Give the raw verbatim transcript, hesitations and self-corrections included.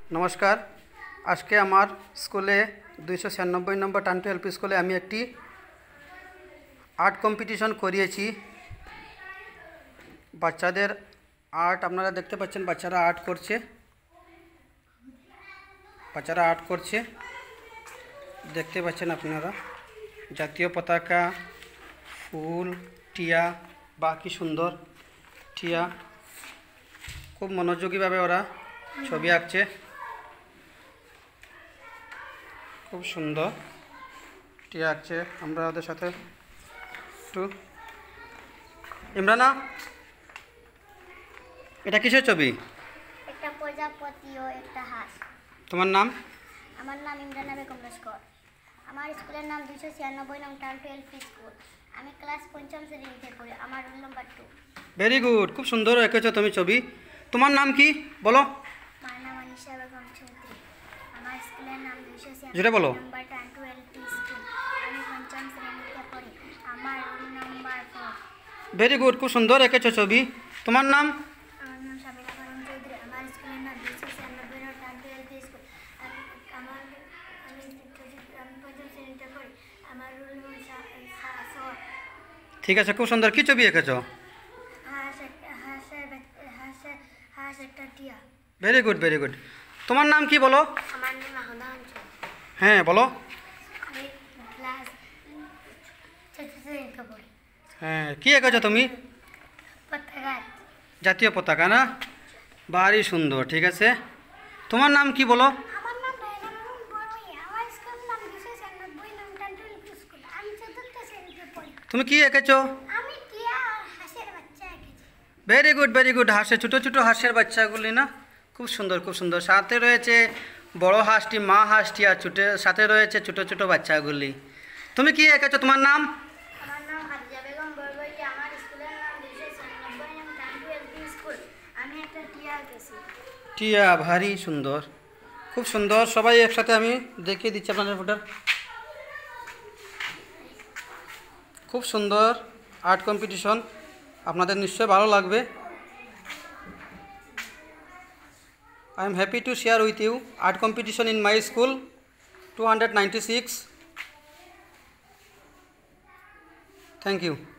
नमस्कार। आज के आमार स्कूले दुइशो छियानब्बई नम्बर टान्टू एलपी स्कूले आमी एकटी आर्ट कम्पिटिशन करिएछि। बाच्चादेर आर्ट आपनारा देखते पाच्छेन, बाच्चारा आर्ट करछे बाच्चारा आर्ट करछे देखते पाच्छेन आपनारा। जातीय पताका, फुल, टिया, बाकी सुंदर टिया, खूब मनोयोगी भावे ओरा छवि आँकছে। खूब सुंदर टिया आँकছে। আমরা ওদের সাথে একটু ইমরানা, এটা কিসের ছবি? একটা প্রজাপতি ও একটা হাঁস। তোমার নাম? আমার নাম ইমরানা বেগম লস্কর। আমার স্কুলের নাম দুইশো ছিয়ানব্বই নং টান্টু এলপি স্কুল। আমি ক্লাস পঞ্চম শ্রেণীতে পড়ি। আমার roll number two. Very good, খুব সুন্দর এঁকেছো তুমি ছবি। তোমার নাম কি বলো? আমার নাম আনিশা বেগম চৌধুরী। আমার স্কুলের নাম দুইশো যেটা বলো নাম্বার টান্টু এলপি স্কুল। আমি পঞ্চম শ্রেণীতে পড়ি। আমার roll number four. Very good, খুব সুন্দর এঁকেছো ছবি। তোমার নাম? আমার নাম সাবিনা বেগম চৌধুরী। আমার স্কুলের নাম দুইশো ছিয়ানব্বই নং টান্টু এলপি স্কুল। আমার আমি পঞ্চম শ্রেণীতে পড়ি। আমার রোল নাম্বার ফোর। ঠিক আছে, খুব সুন্দর। কি ছবি এঁকেছো? Very good very good. তোমার নাম কি বলো? আমার নাম আহনা অঞ্চল। হ্যাঁ বলো। আমি ক্লাস চতুর্থ শ্রেণীতে পড়ি। হ্যাঁ, কি এঁকেছো তুমি? পতাকা। জাতীয় পতাকা না? ভারী সুন্দর। ঠিক আছে, তোমার নাম কি বলো? আমার নাম রায়না বেগম বড়ুই। আমার স্কুলের নাম দুইশো ছিয়ানব্বই নং টান্টু এলপি স্কুল। আমি চতুর্থ শ্রেণীতে পড়ি। তুমি কি এঁকেছো? আমি টিয়া আর হাঁসের বাচ্চা এঁকেছি। Very good very good. হাঁসের ছোটো ছোটো হাঁসের বাচ্চাগুলি না? খুব সুন্দর খুব সুন্দর। সাথে রয়েছে বড় হাঁসটি, মা হাঁসটি, আর ছোটো সাথে রয়েছে ছোটো ছোটো বাচ্চাগুলি। তুমি কি এঁকেছো? তোমার নাম? আমার নাম হাদিজা বেগম বড়ুই। আমার স্কুলের নাম দুইশো ছিয়ানব্বই নং টান্টু এলপি স্কুল। আমি একটা টিয়া এঁকেছি। টিয়া, ভারী সুন্দর, খুব সুন্দর। সবাই একসাথে আমি দেখিয়ে দিচ্ছি আপনাদের ফটো। খুব সুন্দর আর্ট কম্পিটিশন, আপনাদের নিশ্চয়ই ভালো লাগবে। I am happy to share with you art competition in my school two hundred ninety-six. Thank you.